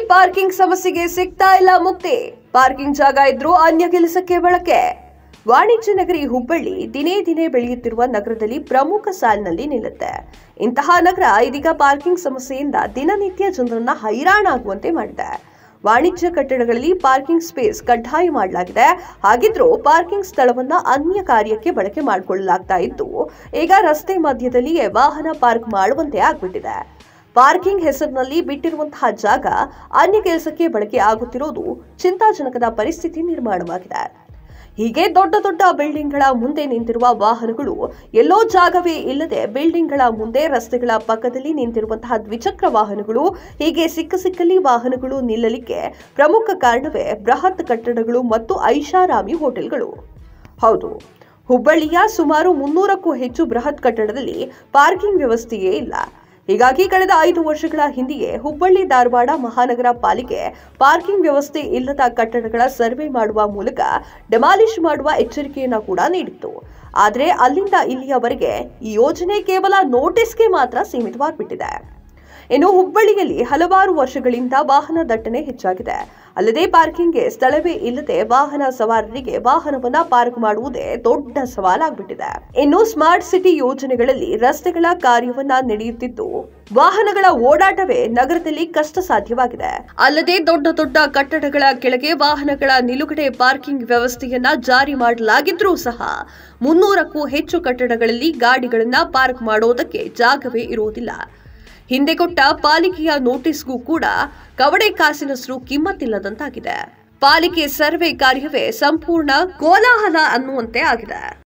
Parking ಸಮಸ್ಯೆಗೆ ಸಿಗ್ತಾ ಇಲ್ಲ ಮುಕ್ತಿ. ಪಾರ್ಕಿಂಗ್ ಜಾಗ ಇದ್ರೂ ಅನ್ಯ ಕೆಲಸಕ್ಕೆ ಬಳಕೆ. ವಾಣಿಜ್ಯ ನಗರಿ ಹುಬ್ಬಳ್ಳಿ ದಿನೇ ದಿನೇ ಬೆಳೆಯುತ್ತಿರುವ ನಗರದಲ್ಲಿ ಪ್ರಮುಖ ಸಾಲಿನಲ್ಲಿ ನಿಲ್ಲುತ್ತೆ. ಇಂತಹ ನಗರ ಇದೀಗ ಪಾರ್ಕಿಂಗ್ ಸಮಸ್ಯೆಯಿಂದ ದಿನನಿತ್ಯ ಜನರನ್ನ ಹೈರಾಣಾಗುವಂತೆ ಮಾಡಿದೆ. ವಾಣಿಜ್ಯ ಕಟ್ಟಡಗಳಲ್ಲಿ ಪಾರ್ಕಿಂಗ್ ಸ್ಪೇಸ್ ಕಡ್ಡಾಯ ಮಾಡಲಾಗಿದೆ. ಹಾಗಿದ್ರೂ ಪಾರ್ಕಿಂಗ್ ಸ್ಥಳವನ್ನ ಅನ್ಯ ಕಾರ್ಯಕ್ಕೆ ಬಳಕೆ ಮಾಡಿಕೊಳ್ಳಲಾಗ್ತಾ ಇದ್ದು, ಈಗ ರಸ್ತೆ ಮಧ್ಯದಲ್ಲಿಯೇ ವಾಹನ ಪಾರ್ಕ್ ಮಾಡುವಂತೆ ಆಗ್ಬಿಟ್ಟಿದೆ. ಪಾರ್ಕಿಂಗ್ ಹೆಸರಿನಲ್ಲಿ ಬಿಟ್ಟಿರುವಂತಹ ಜಾಗ ಅನ್ಯ ಕೆಲಸಕ್ಕೆ ಬಳಕೆ ಆಗುತ್ತಿರುವುದು ಚಿಂತಾಜನಕದ ಪರಿಸ್ಥಿತಿ ನಿರ್ಮಾಣವಾಗಿದೆ. ಹೀಗೆ ದೊಡ್ಡ ದೊಡ್ಡ ಬಿಲ್ಡಿಂಗ್ಗಳ ಮುಂದೆ ನಿಂತಿರುವ ವಾಹನಗಳು ಎಲ್ಲೋ ಜಾಗವೇ ಇಲ್ಲದೆ ಬಿಲ್ಡಿಂಗ್ಗಳ ಮುಂದೆ ರಸ್ತೆಗಳ ಪಕ್ಕದಲ್ಲಿ ನಿಂತಿರುವಂತಹ ದ್ವಿಚಕ್ರ ವಾಹನಗಳು ಹೀಗೆ ಸಿಕ್ಕಲ್ಲಿ ವಾಹನಗಳು ನಿಲ್ಲಲಿಕ್ಕೆ ಪ್ರಮುಖ ಕಾರಣವೇ ಬೃಹತ್ ಕಟ್ಟಡಗಳು ಮತ್ತು ಐಷಾರಾಮಿ ಹೋಟೆಲ್ಗಳು. ಹೌದು, ಹುಬ್ಬಳ್ಳಿಯ ಸುಮಾರು 300ಕ್ಕೂ ಹೆಚ್ಚು ಬೃಹತ್ ಕಟ್ಟಡದಲ್ಲಿ ಪಾರ್ಕಿಂಗ್ ವ್ಯವಸ್ಥೆಯೇ ಇಲ್ಲ. ಹೀಗಾಗಿ ಕಳೆದ 5 ವರ್ಷಗಳ ಹಿಂದೆಯೇ ಹುಬ್ಬಳ್ಳಿ ಧಾರವಾಡ ಮಹಾನಗರ ಪಾಲಿಕೆ ಪಾರ್ಕಿಂಗ್ ವ್ಯವಸ್ಥೆ ಇಲ್ಲದ ಕಟ್ಟಡಗಳ ಸರ್ವೆ ಮಾಡುವ ಮೂಲಕ ಡೆಮಾಲಿಷ್ ಮಾಡುವ ಎಚ್ಚರಿಕೆಯನ್ನ ಕೂಡ ನೀಡಿತ್ತು. ಆದರೆ ಅಲ್ಲಿಂದ ಇಲ್ಲಿಯವರೆಗೆ ಈ ಯೋಜನೆ ಕೇವಲ ನೋಟಿಸ್ಗೆ ಮಾತ್ರ ಸೀಮಿತವಾಗಿಬಿಟ್ಟಿದೆ. ಇನ್ನು ಹುಬ್ಬಳ್ಳಿಯಲ್ಲಿ ಹಲವಾರು ವರ್ಷಗಳಿಂದ ವಾಹನ ದಟ್ಟಣೆ ಹೆಚ್ಚಾಗಿದೆ. ಅಲ್ಲದೆ ಪಾರ್ಕಿಂಗ್ಗೆ ಸ್ಥಳವೇ ಇಲ್ಲದೆ ವಾಹನ ಸವಾರರಿಗೆ ವಾಹನವನ್ನ ಪಾರ್ಕ್ ಮಾಡುವುದೇ ದೊಡ್ಡ ಸವಾಲಾಗ್ಬಿಟ್ಟಿದೆ. ಇನ್ನು ಸ್ಮಾರ್ಟ್ ಸಿಟಿ ಯೋಜನೆಗಳಲ್ಲಿ ರಸ್ತೆಗಳ ಕಾರ್ಯವನ್ನ ನಡೆಯುತ್ತಿದ್ದು, ವಾಹನಗಳ ಓಡಾಟವೇ ನಗರದಲ್ಲಿ ಕಷ್ಟ ಸಾಧ್ಯವಾಗಿದೆ. ಅಲ್ಲದೆ ದೊಡ್ಡ ದೊಡ್ಡ ಕಟ್ಟಡಗಳ ಕೆಳಗೆ ವಾಹನಗಳ ನಿಲುಗಡೆ ಪಾರ್ಕಿಂಗ್ ವ್ಯವಸ್ಥೆಯನ್ನ ಜಾರಿ ಮಾಡಲಾಗಿದ್ರೂ ಸಹ 300ಕ್ಕೂ ಹೆಚ್ಚು ಕಟ್ಟಡಗಳಲ್ಲಿ ಗಾಡಿಗಳನ್ನ ಪಾರ್ಕ್ ಮಾಡೋದಕ್ಕೆ ಜಾಗವೇ ಇರುವುದಿಲ್ಲ. ಹಿಂದೆ ಕೊಟ್ಟ ಪಾಲಿಕೆಯ ನೋಟಿಸ್ಗೂ ಕೂಡ ಕವಡೆ ಕಾಸಿನಷ್ಟು ಕಿಮ್ಮತ್ತಿಲ್ಲದಂತಾಗಿದೆ. ಪಾಲಿಕೆ ಸರ್ವೆ ಕಾರ್ಯವೇ ಸಂಪೂರ್ಣ ಕೋಲಾಹಲ ಅನ್ನುವಂತೆ ಆಗಿದೆ.